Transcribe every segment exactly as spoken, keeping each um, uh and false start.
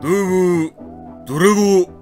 どうも、ドラゴ。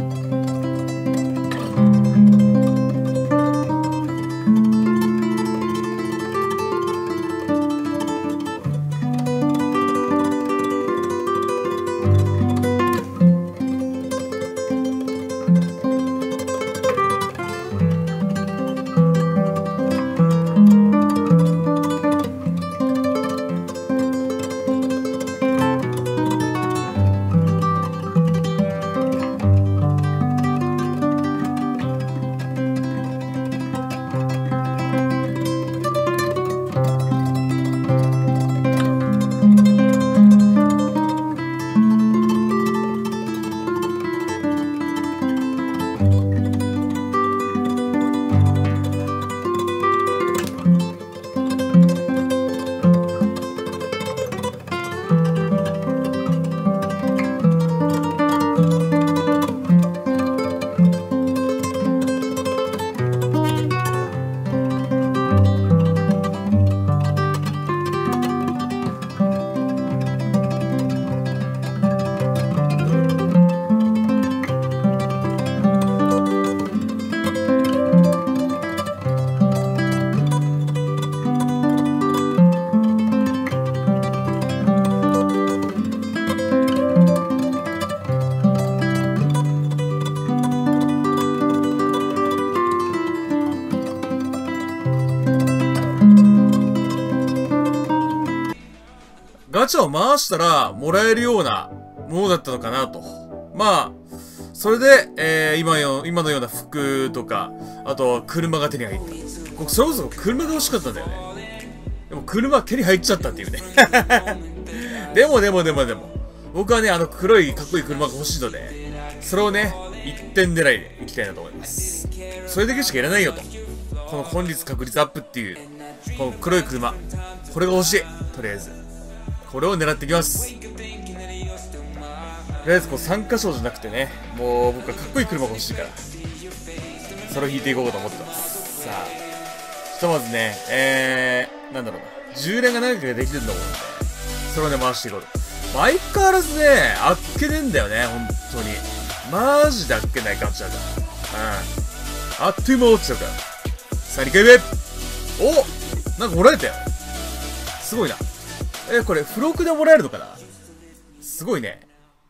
ガチャを回したらもらえるようなものだったのかなと。まあ、それで、えー、今よ、今のような服とか、あと車が手に入った。僕それこそ車が欲しかったんだよね。でも車手に入っちゃったっていうね。でもでもでもでも、僕はね、あの黒いかっこいい車が欲しいので、それをね、一点狙いで行きたいなと思います。それだけしかいらないよと。この本率確率アップっていう、この黒い車。これが欲しい。とりあえず。これを狙っていきます。とりあえずこうさん箇所じゃなくてね、もう僕はかっこいい車が欲しいから、それを引いていこうと思ってます。さあ、ひとまずね、えー、なんだろうな、充連が長くできてると思うんで、それをね、回していこうと。相変わらずね、あっけねえんだよね、ほんとに。マジであっけないガチャが。うん。あっという間落ちちゃうから。さあ、にかいめ。お、なんかもらえたよ。すごいな。え、これ、付録でもらえるのかな？すごいね。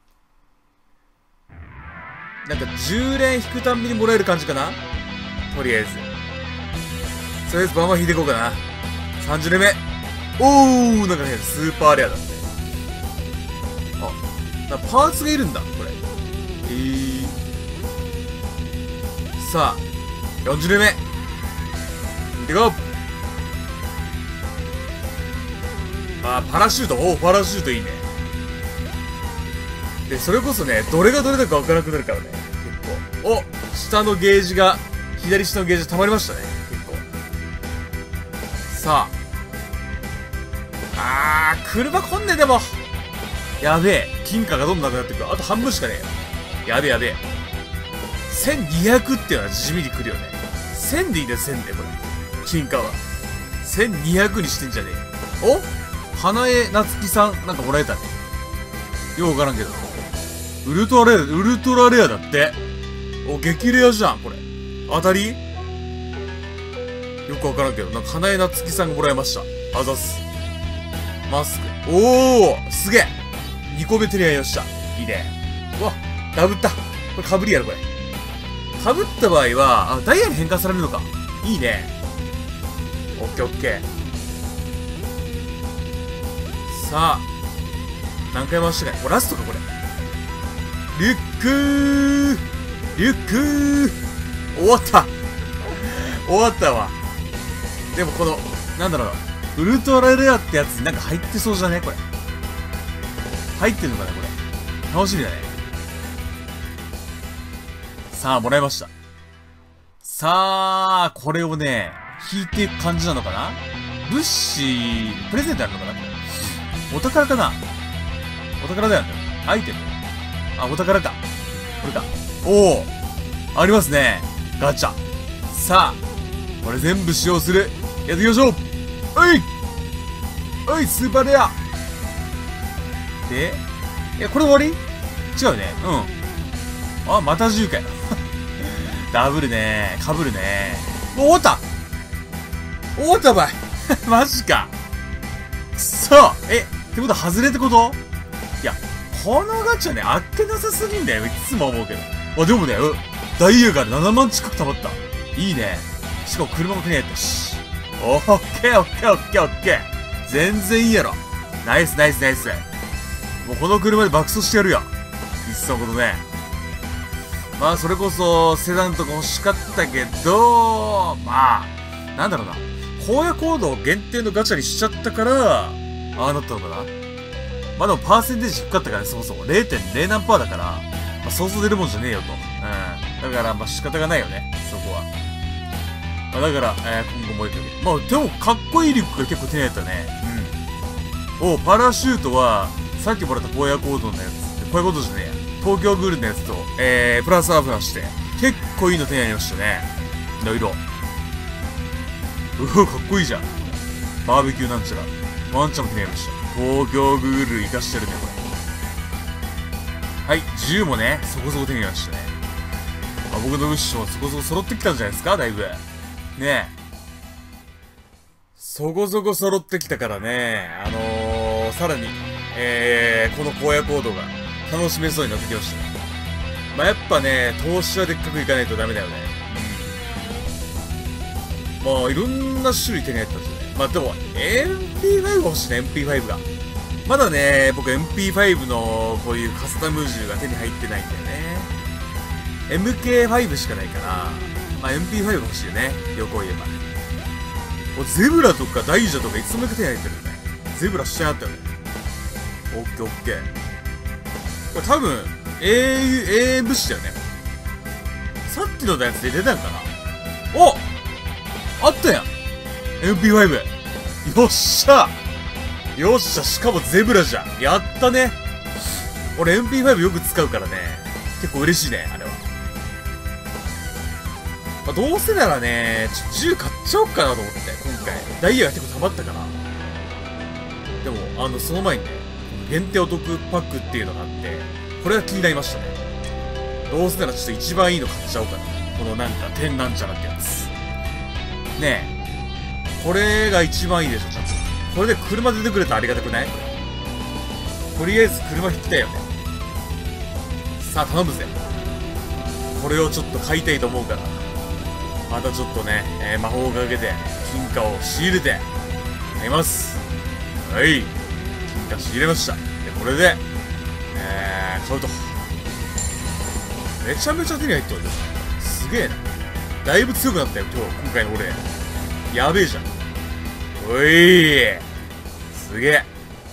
なんか、じゅう連引くたんびにもらえる感じかな？とりあえず。とりあえず、バンバン引いていこうかな。さんじゅう連目。おー、なんかね、スーパーレアだって。あ、なんかパーツがいるんだ、これ。えー。さあ、よんじゅう連目。引いていこう。あー、パラシュート。おー、パラシュートいいね。で、それこそね、どれがどれだかわからなくなるからね。結構。お、下のゲージが、左下のゲージ溜まりましたね。結構。さあ。あー、車来んねえ、でも。やべえ。金貨がどんどんなくなってくる。あと半分しかねえよ。やべえやべえ。せんにひゃくっていうのは地味に来るよね。せんでいいんだよ、せんで、これ。金貨は。せんにひゃくにしてんじゃねえ。お花江夏樹さん、なんかもらえたね。ようわからんけど。ウルトラレア、ウルトラレアだって。お、激レアじゃん、これ。当たりよくわからんけど、なんか花江夏樹さんがもらいました。あざっす。マスク。おーすげえ !にこめ手に入りました。いいね。うわ、ダブった。これ被りやろ、これ。被った場合は、あ、ダイヤに変換されるのか。いいね。オッケーオッケー。さあ、何回回したかね。これラストか、これ。リュックーリュックー終わった終わったわ。でもこの、なんだろう、ウルトラレアってやつになんか入ってそうじゃねこれ。入ってるのかねこれ。楽しみだね。さあ、もらいました。さあ、これをね、引いていく感じなのかな。物資、プレゼントあるのかなこれ。お宝かな。お宝だよね。アイテム。あ、お宝か。これか。おお、ありますね。ガチャ。さあ、これ全部使用する。やっていきましょう。おいおい、スーパーレア。で、え、これ終わり？ 違うよね。うん。あ、またじゅうかよ。ダブルね。かぶるね。もう終わった終わったばい。マジか。くそえ、ってことは外れってこと？いや、このガチャね、あっけなさすぎんだよ。いつも思うけど。あ、でもね、うダイヤがななまん近く溜まった。いいね。しかも車も手に入ったし。オッケーオッケーオッケーオッケー。全然いいやろ。ナイスナイスナイス。もうこの車で爆走してやるよ。いっそのことね。まあ、それこそ、セダンとか欲しかったけど、まあ、なんだろうな。荒野行動限定のガチャにしちゃったから、ああなったのかな。まあでもパーセンテージ低かったからね、そもそも。れいてんれい 何パーだから、まあ、そうそう出るもんじゃねえよと。うん。だから、まあ仕方がないよね、そこは。まあだから、えー、今後もう一回。まあ、でも、かっこいいリュックが結構手に入ったね。うん。お、パラシュートは、さっきもらった荒野行動のやつ。荒野行動じゃねえや。東京グールのやつと、えー、プラスアルファして、結構いいの手に入りましたね。いろいろ。うわ、かっこいいじゃん。バーベキューなんちゃら。ワンちゃんも手に入りました。東京グール活かしてるね、これ。はい、銃もね、そこそこ手に入りましたね。まあ、僕のウッシュもそこそこ揃ってきたんじゃないですか、だいぶ。ねえ。そこそこ揃ってきたからね、あのー、さらに、えー、この荒野行動が楽しめそうになってきましたね。まあ、やっぱね、投資はでっかくいかないとダメだよね。うん。まあ、いろんな種類手に入ったんですよね。まあ、でも、エムピーファイブ 欲しいね、エムピーファイブ が。まだね、僕 エムピーファイブ のこういうカスタム銃が手に入ってないんだよね。エムケーファイブ しかないから、まあ エムピーファイブ 欲しいよね。横を言えば。お、ゼブラとかダイジャとかいつもか手に入ってるよね。ゼブラしちゃったよね。オッケーオッケー。これ多分、英雄、英雄物資だよね。さっきのやつで出たんかな。おあったやん !エムピーファイブ! よっしゃよっしゃ、しかもゼブラじゃん。やったね。俺 エムピーファイブ よく使うからね。結構嬉しいね、あれは。まあ、どうせならね、ちょ、銃買っちゃおうかなと思って、今回。ダイヤが結構溜まったから。でも、あの、その前にね、限定お得パックっていうのがあって、これが気になりましたね。どうせならちょっと一番いいの買っちゃおうかな。このなんか、天なんちゃらってやつ。ねえ。これが一番いいでしょ、ちゃんと。これで車出てくれたらありがたくない？とりあえず車引きたいよね。さあ、頼むぜ。これをちょっと買いたいと思うから。またちょっとね、えー、魔法をかけて、金貨を仕入れて、買います。はい。金貨仕入れました。で、これで、えー、買うと。めちゃめちゃ手に入ってるよ。すげえな。だいぶ強くなったよ、今日、今回の俺。やべえじゃん。おいすげえ。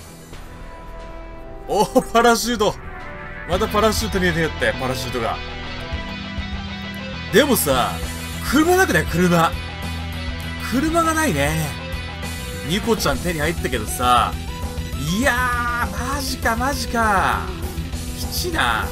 おー、パラシュート。またパラシュートに出てやったよ、パラシュートが。でもさ、車なくない？車。車がないね。ニコちゃん手に入ったけどさ、いやー、マジかマジか。きちな。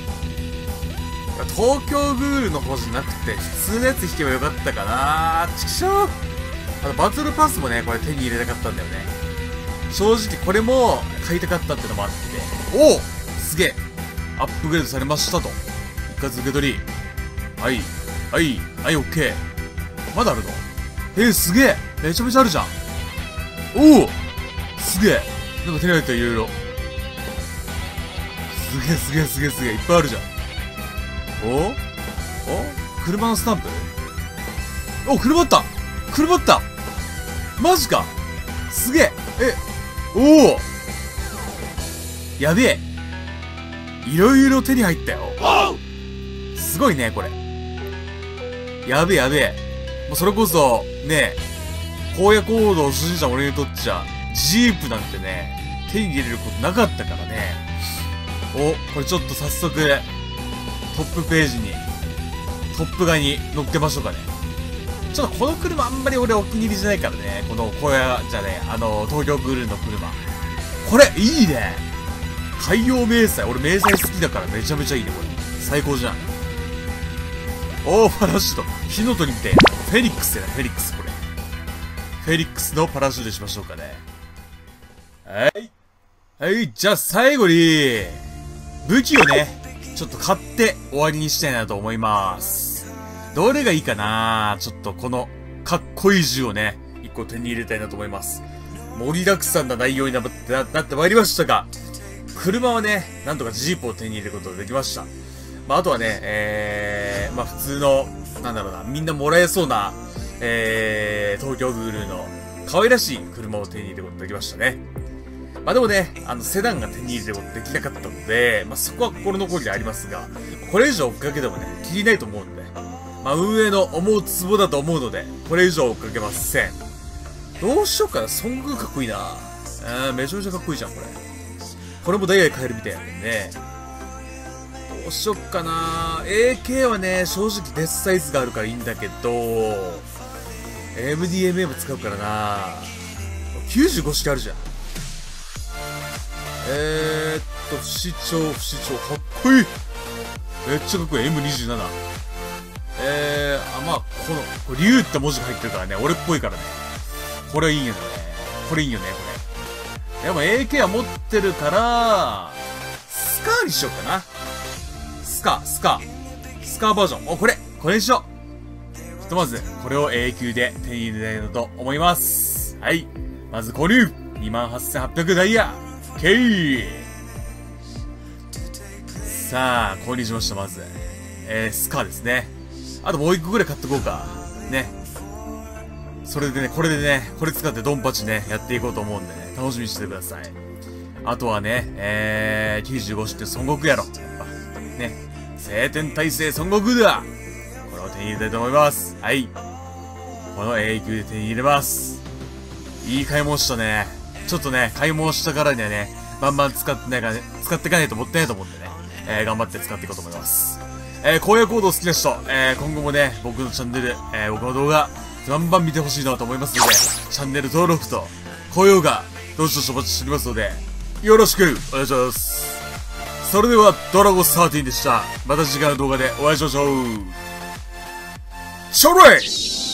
東京グールの方じゃなくて、普通のやつ引けばよかったかな。ちくしょう。あの、バトルパスもね、これ手に入れたかったんだよね。正直これも買いたかったってのもあって。おおすげえアップグレードされましたと。一括受け取り。はい。はい。はい、オッケー。まだあるの？えー、すげえめちゃめちゃあるじゃん。おおすげえなんか手に入ったいろいろ。すげえすげえすげえすげえいっぱいあるじゃん。おお車のスタンプ？お、車あった車あったマジかすげええ、おおやべえいろいろ手に入ったよ。すごいね、これ。やべえやべえ。もうそれこそ、ねえ、荒野行動初心者俺にとっちゃ、ジープなんてね、手に入れることなかったからね。お、これちょっと早速、トップページに、トップ画に載っけましょうかね。ちょっとこの車あんまり俺お気に入りじゃないからね。この荒野じゃねえ、あの、東京グルーの車。これ、いいね海洋迷彩。俺迷彩好きだからめちゃめちゃいいね、これ。最高じゃん。おー、パラシュート。火の鳥みたいな。フェニックスやな、フェニックス、これ。フェニックスのパラシュートにしましょうかね。はい。はい、じゃあ最後に、 武器をね、ちょっと買って終わりにしたいなと思います。どれがいいかな？ちょっとこの、かっこいい銃をね、一個手に入れたいなと思います。盛りだくさんな内容になって、なってまいりましたが、車はね、なんとかジープを手に入れることができました。まあ、あとはね、えー、まあ、普通の、なんだろうな、みんなもらえそうな、えー、東京グールーの可愛らしい車を手に入れることができましたね。まあでもね、あの、セダンが手に入れることできなかったので、まあそこは心残りでありますが、これ以上追っかけてもね、きりないと思うんで、まあ運営の思うツボだと思うので、これ以上追っかけません。どうしようかな、孫悟空かっこいいな。あー、めちゃめちゃかっこいいじゃん、これ。これもダイヤで買えるみたいなんでね。どうしよっかな。エーケー はね、正直デスサイズがあるからいいんだけど、エムディーエムエー も使うからな。きゅうじゅうご式あるじゃん。えーっと、不死鳥、不死鳥、かっこいい。めっちゃかっこいい。エムにじゅうなな。えー、あ、まあ、この、これ、竜って文字が入ってるからね、俺っぽいからね。これいいよね。これいいよね、これ。でも エーケー は持ってるから、スカーにしようかな。スカ、スカ、スカーバージョン。お、これ、これにしよう。ひとまず、これを A 級で手に入れたいなと思います。はい。まず購入 にまんはっせんはっぴゃく ダイヤ !OK! さあ、購入しました、まず。えー、スカーですね。あともう一個ぐらい買ってこうか。ね。それでね、これでね、これ使ってドンパチね、やっていこうと思うんでね、楽しみにしててください。あとはね、えー、きゅうじゅうご式って孫悟空やろ。やっぱ、ね。晴天大聖孫悟空だ！これを手に入れたいと思います。はい。この A 級で手に入れます。いい買い物したね。ちょっとね、買い物したからにはね、バンバン使ってないからね、使っていかないともったいないと思うんでね、えー、頑張って使っていこうと思います。えー、荒野行動好きな人、えー、今後もね、僕のチャンネル、えー、僕の動画、バンバン見てほしいなと思いますので、チャンネル登録と、高評価、どしどしお待ちしておりますので、よろしくお願いします。それでは、ドラゴンじゅうさんでした。また次回の動画でお会いしましょう。ショーレイ